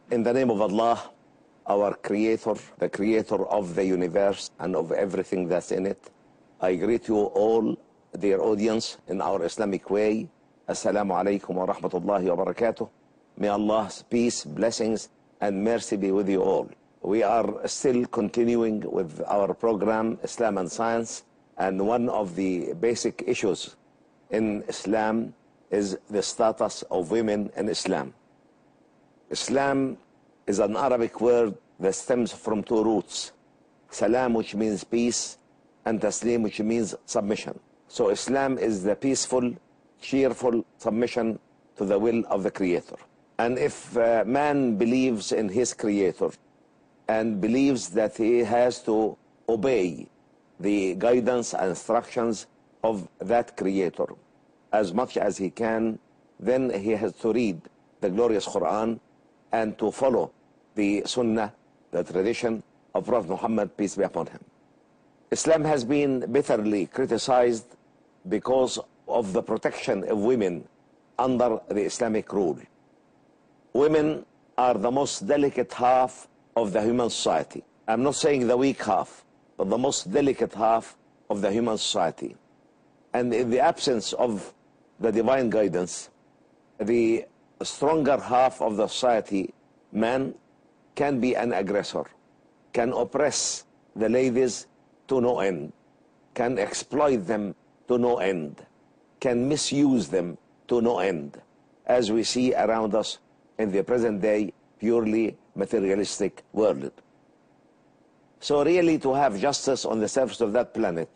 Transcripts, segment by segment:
In the name of Allah, our Creator, the Creator of the universe and of everything that's in it, I greet you all, dear audience, in our Islamic way. Assalamu alaikum wa rahmatullahi wa barakatuh. May Allah's peace, blessings, and mercy be with you all. We are still continuing with our program, Islam and Science, and one of the basic issues in Islam is the status of women in Islam. Islam is an Arabic word that stems from two roots. Salam, which means peace, and Taslim, which means submission. So Islam is the peaceful, cheerful submission to the will of the Creator. And if man believes in his Creator and believes that he has to obey the guidance and instructions of that Creator as much as he can, then he has to read the glorious Quran and to follow the Sunnah, the tradition of Prophet Muhammad, peace be upon him. Islam has been bitterly criticized because of the protection of women under the Islamic rule. Women are the most delicate half of the human society. I'm not saying the weak half, but the most delicate half of the human society. And in the absence of the divine guidance, the stronger half of the society, man, can be an aggressor, can oppress the ladies to no end, can exploit them to no end, can misuse them to no end, as we see around us in the present day purely materialistic world. So really, to have justice on the surface of that planet,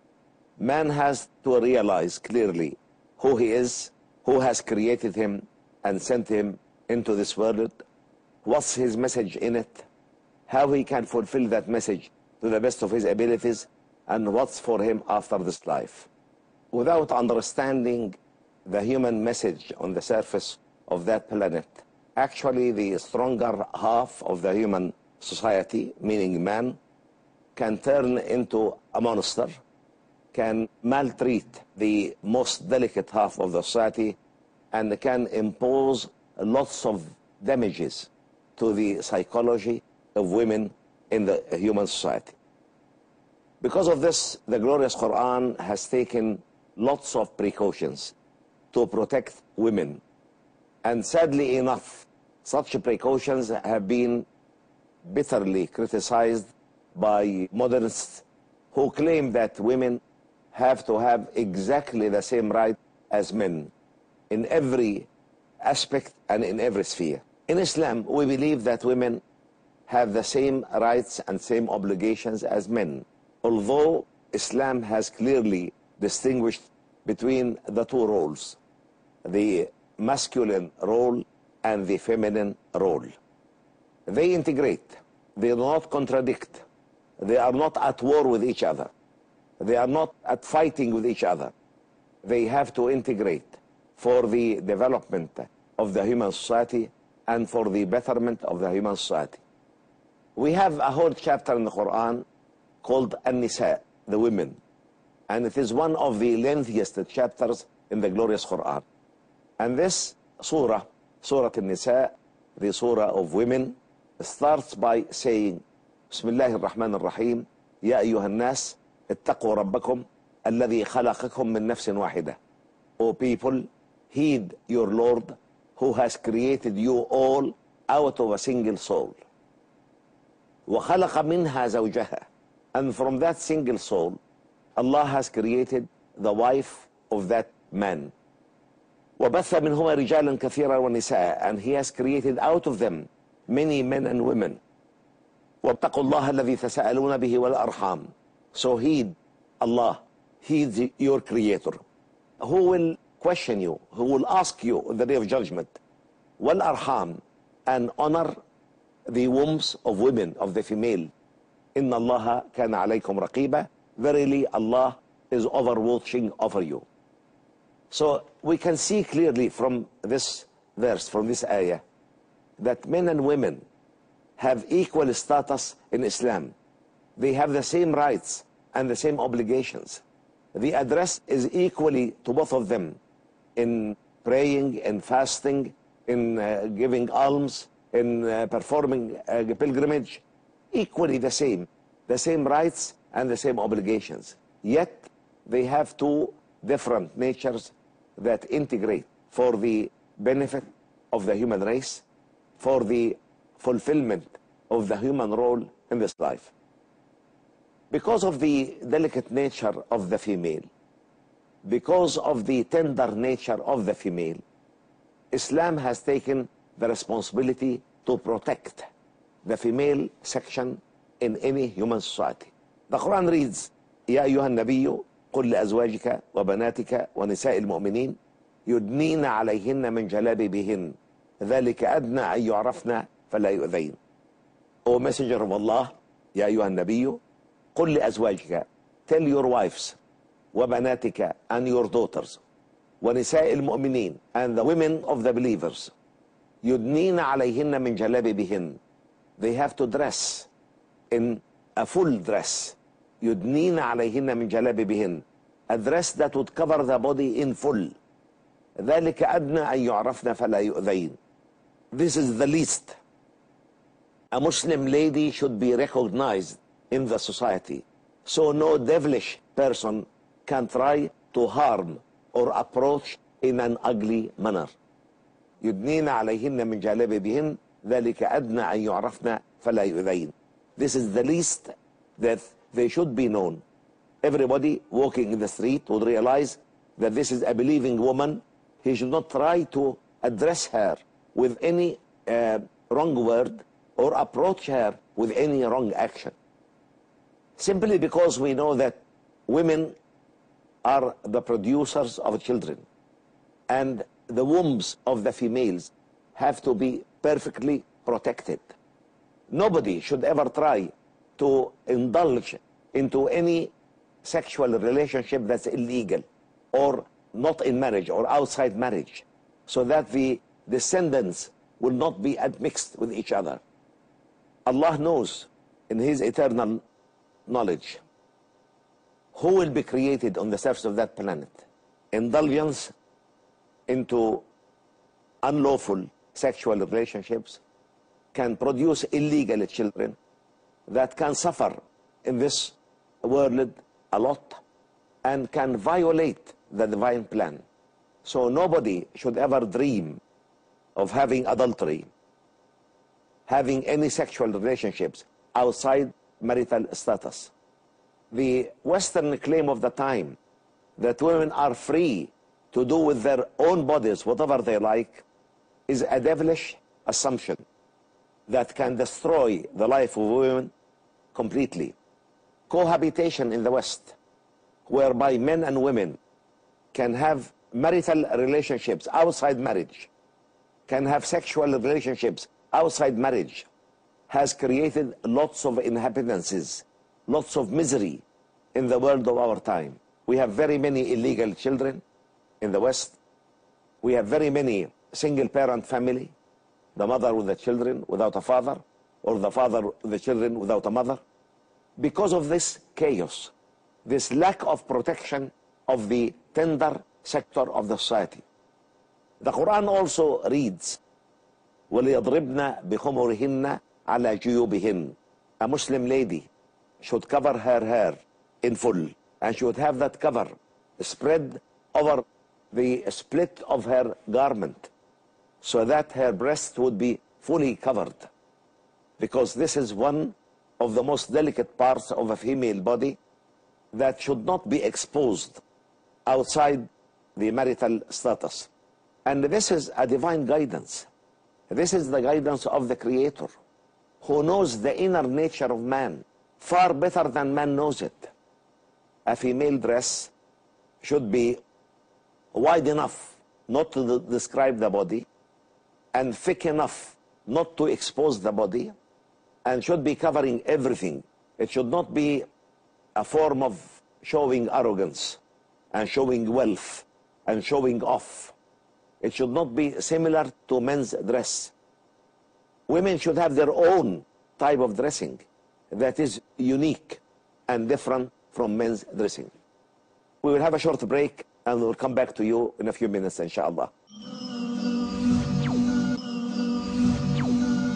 man has to realize clearly who he is, who has created him and sent him into this world, what's his message in it, how he can fulfill that message to the best of his abilities, and what's for him after this life. Without understanding the human message on the surface of that planet, actually the stronger half of the human society, meaning man, can turn into a monster, can maltreat the most delicate half of the society, and can impose lots of damages to the psychology of women in the human society. Because of this, the glorious Quran has taken lots of precautions to protect women. And sadly enough, such precautions have been bitterly criticized by modernists who claim that women have to have exactly the same right as men in every aspect and in every sphere. In Islam, we believe that women have the same rights and same obligations as men, although Islam has clearly distinguished between the two roles, the masculine role and the feminine role. They integrate, they do not contradict, they are not at war with each other, they are not at fighting with each other. They have to integrate for the development of the human society and for the betterment of the human society. We have a whole chapter in the Quran called An-Nisa, the women, and it is one of the lengthiest chapters in the glorious Quran. And this surah, Surah An-Nisa, the surah of women, starts by saying, Bismillah ar-Rahman ar-Rahim, Ya ayyuhan nas, ittaqu rabbakum, alladhi khalaqakum min nafsin wahida. O people, heed your Lord, who has created you all out of a single soul. وَخَلَقَ مِنْهَا زَوْجَهَا. And from that single soul, Allah has created the wife of that man. وَبَثَّ مِنْهُمَا رِجَالًا كَثِيرًا وَنِسَاءً. And He has created out of them many men and women. وَاتَّقُوا اللَّهَ الَّذِي تَسَأَلُونَ بِهِ وَالْأَرْحَامِ. So heed Allah, heed your Creator, who will question you, who will ask you on the day of judgment. وَالْأَرْحَامِ. And honor the wombs of women, of the female. إِنَّ اللَّهَ كَانَ عَلَيْكُمْ رَقِيبًا. Verily Allah is overwatching over you. So we can see clearly from this verse, from this ayah, that men and women have equal status in Islam. They have the same rights and the same obligations. The address is equally to both of them in praying, in fasting, in giving alms, in performing a pilgrimage, equally the same rights and the same obligations. Yet they have two different natures that integrate for the benefit of the human race, for the fulfillment of the human role in this life. Because of the delicate nature of the female, because of the tender nature of the female, Islam has taken the responsibility to protect the female section in any human society. The Quran reads, يا أيها النبي قل لأزواجك وبناتك ونساء المؤمنين يدنين عليهن من جلابيبهن ذلك أدنى أن يعرفن فلا يؤذين. O Messenger of Allah, يا أيها النبي قل لأزواجك, tell your wives, وبناتك, and your daughters, ونساء المؤمنين, and the women of the believers, يدنين عليهن من جلابيبهن, they have to dress in a full dress. يدنين عليهن من جلابيبهن, a dress that would cover the body in full. ذلك أدنى أن يعرفن فلا يؤذين. This is the least a Muslim lady should be recognized in the society, so no devilish person can try to harm or approach in an ugly manner. يدنين عليهن من جلابيبهن ذلك أدنى أن يعرفن فلا يؤذين. This is the least that they should be known. Everybody walking in the street would realize that this is a believing woman. He should not try to address her with any wrong word or approach her with any wrong action. Simply because we know that women are the producers of children, and the wombs of the females have to be perfectly protected. Nobody should ever try to indulge into any sexual relationship that's illegal or not in marriage or outside marriage, so that the descendants will not be admixed with each other. Allah knows in His eternal knowledge who will be created on the surface of that planet. Indulgence into unlawful sexual relationships can produce illegal children that can suffer in this world a lot and can violate the divine plan. So nobody should ever dream of having adultery, having any sexual relationships outside marital status. The Western claim of the time that women are free to do with their own bodies whatever they like is a devilish assumption that can destroy the life of women completely. Cohabitation in the West, whereby men and women can have marital relationships outside marriage, can have sexual relationships outside marriage, has created lots of inhabitants, lots of misery in the world of our time. We have very many illegal children in the West. We have very many single-parent family, the mother with the children without a father, or the father with the children without a mother. Because of this chaos, this lack of protection of the tender sector of the society. The Quran also reads, وَلِيَضْرِبْنَ بِخُمُرِهِنَّ عَلَى جُيُوبِهِنَّ. A Muslim lady should cover her hair in full, and she would have that cover spread over the split of her garment, so that her breast would be fully covered, because this is one of the most delicate parts of a female body that should not be exposed outside the marital status. And this is a divine guidance. This is the guidance of the Creator, who knows the inner nature of man far better than man knows it. A female dress should be wide enough not to describe the body, and thick enough not to expose the body, and should be covering everything. It should not be a form of showing arrogance and showing wealth and showing off. It should not be similar to men's dress. Women should have their own type of dressing that is unique and different from men's dressing. We will have a short break and we'll come back to you in a few minutes, inshallah.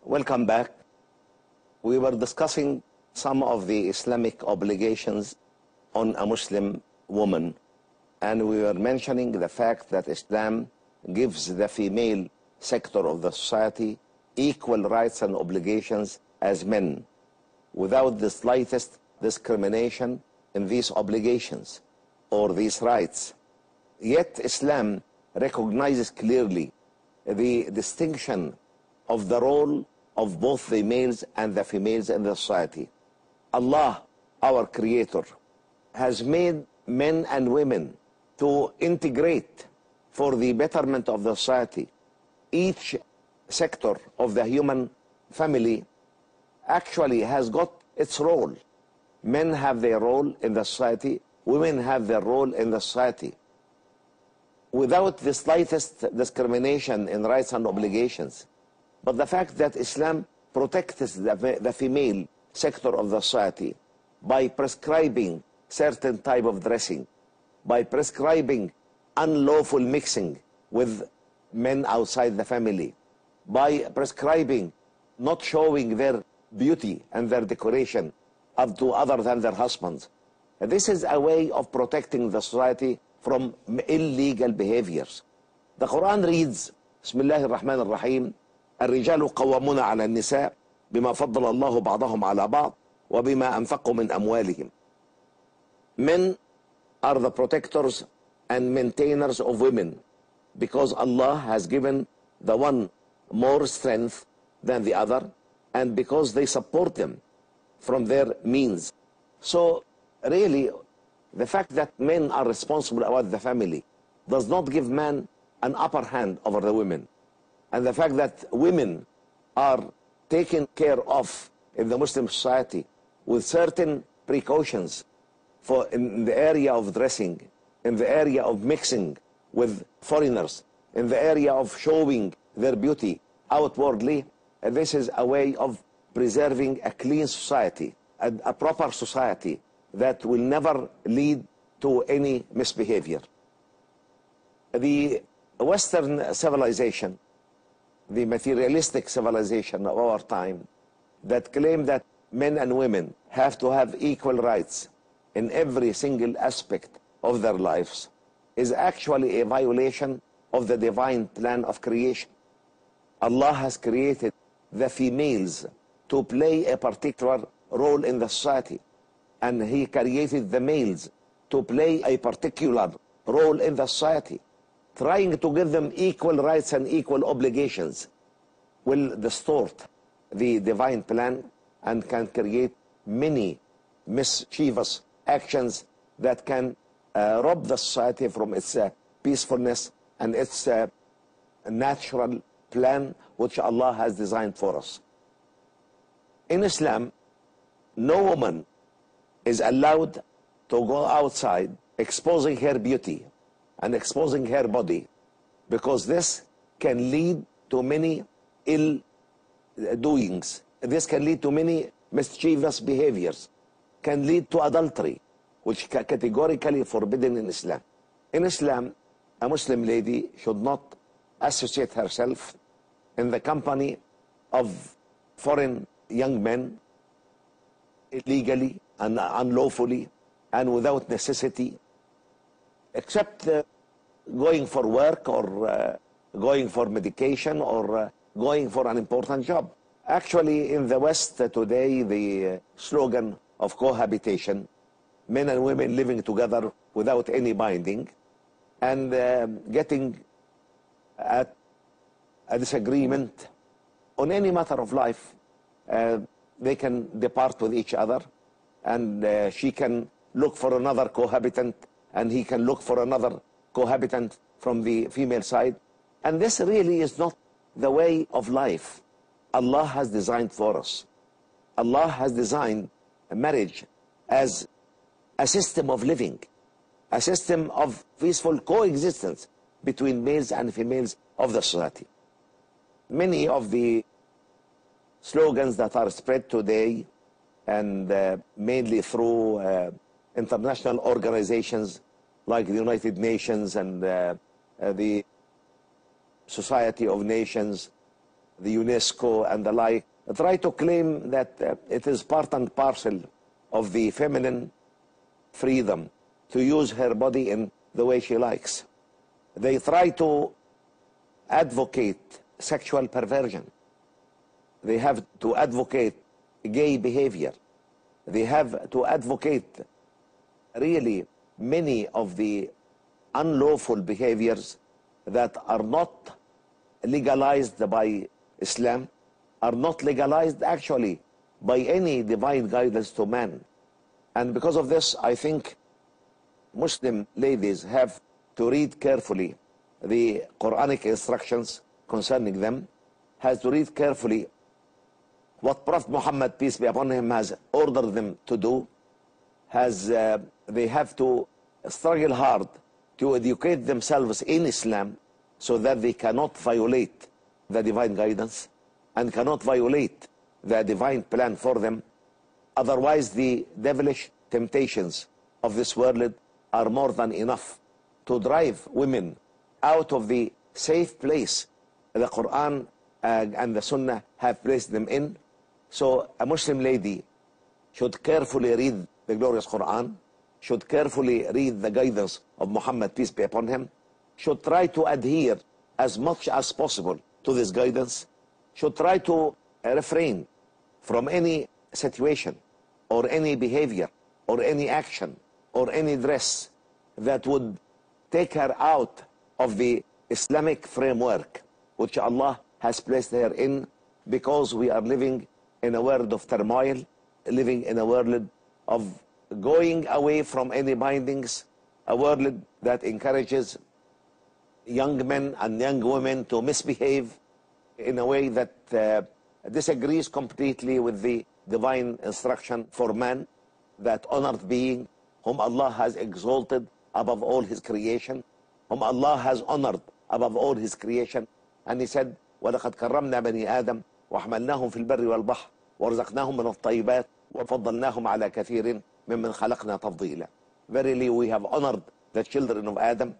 Welcome back. We were discussing some of the Islamic obligations on a Muslim woman, and we were mentioning the fact that Islam gives the female sector of the society equal rights and obligations as men, without the slightest discrimination in these obligations or these rights. Yet Islam recognizes clearly the distinction of the role of both the males and the females in the society. Allah, our Creator, has made men and women to integrate for the betterment of the society. Each sector of the human family actually has got its role. Men have their role in the society, women have their role in the society, without the slightest discrimination in rights and obligations. But the fact that Islam protects the female sector of the society by prescribing certain type of dressing, by prescribing unlawful mixing with men outside the family, by prescribing not showing their beauty and their decoration up to other than their husbands. This is a way of protecting the society from illegal behaviors. The Quran reads, Bismillah ar-Rahman ar-Rahim, الرجال قوامون على النساء بما فضل الله بعضهم على بعض وبما أنفقوا من أموالهم. Men are the protectors and maintainers of women because Allah has given the one more strength than the other, and because they support them from their means. So really, the fact that men are responsible about the family does not give man an upper hand over the women. And the fact that women are taken care of in the Muslim society with certain precautions for in the area of dressing, in the area of mixing with foreigners, in the area of showing their beauty outwardly, this is a way of preserving a clean society, a proper society that will never lead to any misbehavior. The Western civilization, the materialistic civilization of our time, that claim that men and women have to have equal rights in every single aspect of their lives, is actually a violation of the divine plan of creation. Allah has created the females to play a particular role in the society, and He created the males to play a particular role in the society. Trying to give them equal rights and equal obligations will distort the divine plan and can create many mischievous actions that can rob the society from its peacefulness and its natural plan which Allah has designed for us. In Islam, no woman is allowed to go outside exposing her beauty and exposing her body, because this can lead to many ill doings. This can lead to many mischievous behaviors, can lead to adultery, which is categorically forbidden in Islam. In Islam, a Muslim lady should not associate herself in the company of foreign young men illegally and unlawfully and without necessity, except going for work or going for medication or going for an important job. Actually, in the West today, the slogan of cohabitation, men and women living together without any binding, and getting at a disagreement on any matter of life, they can depart with each other, and she can look for another cohabitant, and he can look for another cohabitant from the female side. And this really is not the way of life Allah has designed for us. Allah has designed marriage as a system of living, a system of peaceful coexistence between males and females of the society. Many of the slogans that are spread today, and mainly through international organizations like the United Nations and the Society of Nations, the UNESCO and the like, try to claim that it is part and parcel of the feminine freedom to use her body in the way she likes. They try to advocate sexual perversion. They have to advocate gay behavior. They have to advocate really many of the unlawful behaviors that are not legalized by Islam, are not legalized actually by any divine guidance to man. And because of this, I think Muslim ladies have to read carefully the Quranic instructions concerning them, has to read carefully what Prophet Muhammad, peace be upon him, has ordered them to do, they have to struggle hard to educate themselves in Islam so that they cannot violate the divine guidance and cannot violate the divine plan for them. Otherwise, the devilish temptations of this world are more than enough to drive women out of the safe place the Quran and the Sunnah have placed them in. So a Muslim lady should carefully read the glorious Quran, should carefully read the guidance of Muhammad, peace be upon him, should try to adhere as much as possible to this guidance, should try to refrain from any situation or any behavior or any action or any dress that would take her out of the Islamic framework which Allah has placed her in, because we are living in a world of turmoil, living in a world of going away from any bindings, a world that encourages young men and young women to misbehave in a way that disagrees completely with the divine instruction for man, that honored being whom Allah has exalted above all his creation, whom Allah has honored above all his creation. And he said, وَلَقَدْ كَرَّمْنَا بَنِي آدَمَ وَحْمَلْنَاهُمْ فِي الْبَرِّ وَالْبَحْرِ وَرَزَقْنَاهُمْ مِنَ الطَّيِّبَاتِ وَفَضَّلْنَاهُمْ عَلَى كَثِيرٍ مِمَّنْ خَلَقْنَا تَفْضِيلًا. Verily we have honored the children of Adam,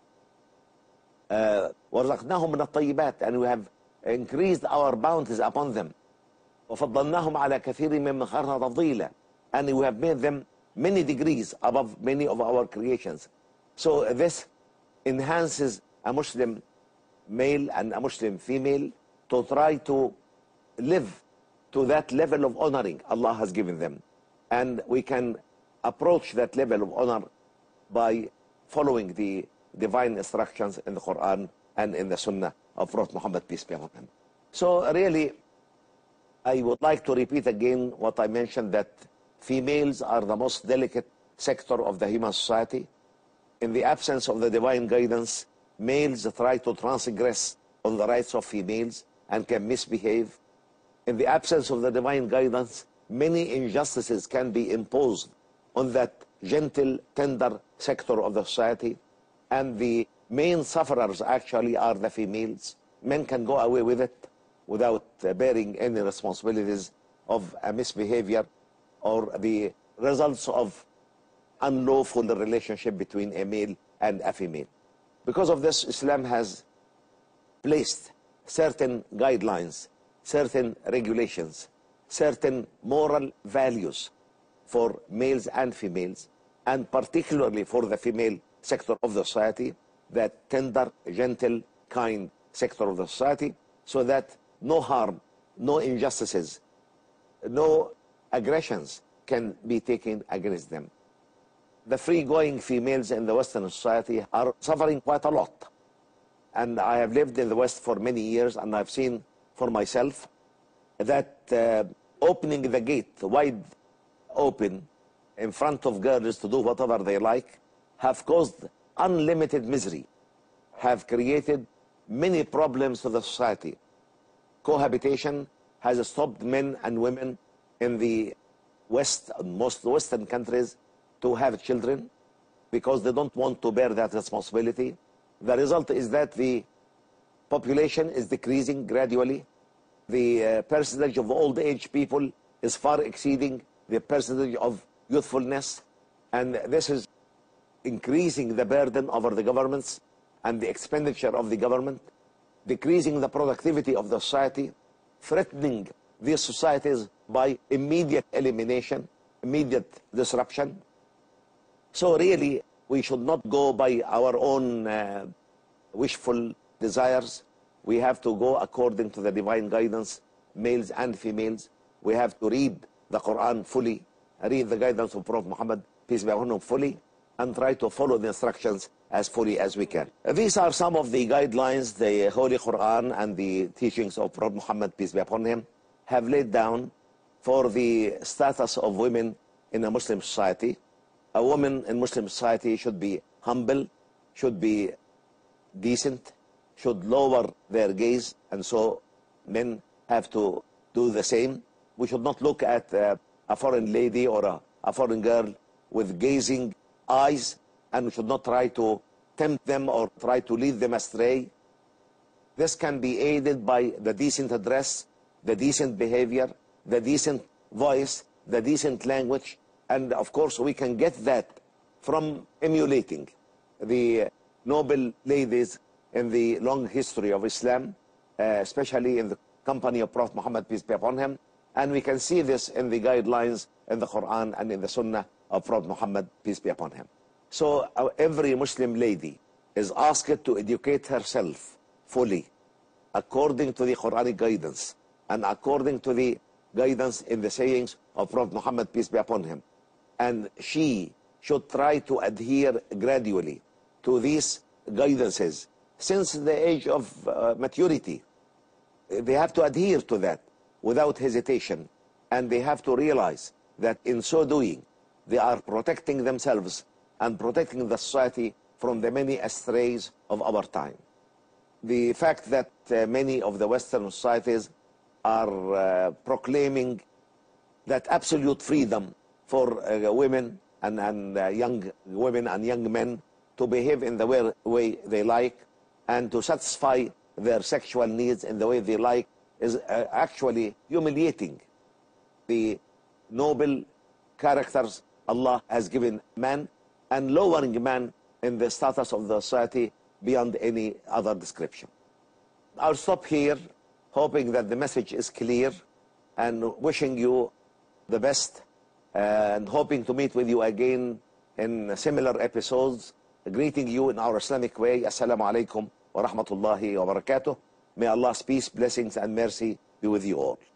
وَرَزَقْنَاهُمْ مِنَ الطَّيِّبَاتِ, and we have increased our bounties upon them. وَفَضَّلْنَاهُمْ عَلَى كَثِيرٍ مِمَّنْ خَلَقْنَا تَفْضِيلًا, and we have made them many degrees above many of our creations. So this enhances a Muslim male and a Muslim female to try to live to that level of honoring Allah has given them. And we can approach that level of honor by following the divine instructions in the Quran and in the Sunnah of Prophet Muhammad, peace be upon him. So really, I would like to repeat again what I mentioned, that females are the most delicate sector of the human society. In the absence of the divine guidance, males try to transgress on the rights of females and can misbehave. In the absence of the divine guidance, many injustices can be imposed on that gentle, tender sector of the society. And the main sufferers actually are the females. Men can go away with it without bearing any responsibilities of a misbehavior or the results of unlawful relationship between a male and a female. Because of this, Islam has placed certain guidelines, certain regulations, certain moral values for males and females, and particularly for the female sector of the society, that tender, gentle, kind sector of the society, so that no harm, no injustices, no aggressions can be taken against them. The free-going females in the Western society are suffering quite a lot. And I have lived in the West for many years, and I've seen for myself that opening the gate wide open in front of girls to do whatever they like have caused unlimited misery, have created many problems to the society. Cohabitation has stopped men and women in the West, most Western countries, to have children because they don't want to bear that responsibility. The result is that the population is decreasing gradually. The percentage of old age people is far exceeding the percentage of youthfulness, and this is increasing the burden over the governments and the expenditure of the government. decreasing the productivity of the society, threatening these societies by immediate elimination, immediate disruption. So really, we should not go by our own wishful desires. We have to go according to the divine guidance, males and females. We have to read the Quran fully, read the guidance of Prophet Muhammad, peace be upon him, fully, and try to follow the instructions as fully as we can. These are some of the guidelines the Holy Quran and the teachings of Prophet Muhammad, peace be upon him, have laid down for the status of women in a Muslim society. A woman in Muslim society should be humble, should be decent, should lower their gaze, and so men have to do the same. We should not look at a foreign lady or a foreign girl with gazing eyes, and we should not try to tempt them or try to lead them astray. This can be aided by the decent address, the decent behavior, the decent voice, the decent language, and of course we can get that from emulating the noble ladies in the long history of Islam, especially in the company of Prophet Muhammad, peace be upon him. And we can see this in the guidelines in the Quran and in the Sunnah of Prophet Muhammad, peace be upon him. So every Muslim lady is asked to educate herself fully according to the Quranic guidance and according to the guidance in the sayings of Prophet Muhammad, peace be upon him. And she should try to adhere gradually to these guidances since the age of maturity. They have to adhere to that without hesitation, and they have to realize that in so doing they are protecting themselves and protecting the society from the many estrays of our time. The fact that many of the Western societies are proclaiming that absolute freedom for women and young women and young men to behave in the way they like and to satisfy their sexual needs in the way they like is actually humiliating the noble characters Allah has given man and lowering man in the status of the society beyond any other description. I'll stop here, hoping that the message is clear, and wishing you the best, and hoping to meet with you again in similar episodes. Greeting you in our Islamic way. Assalamu alaikum wa rahmatullahi wa barakatuh. May Allah's peace, blessings, and mercy be with you all.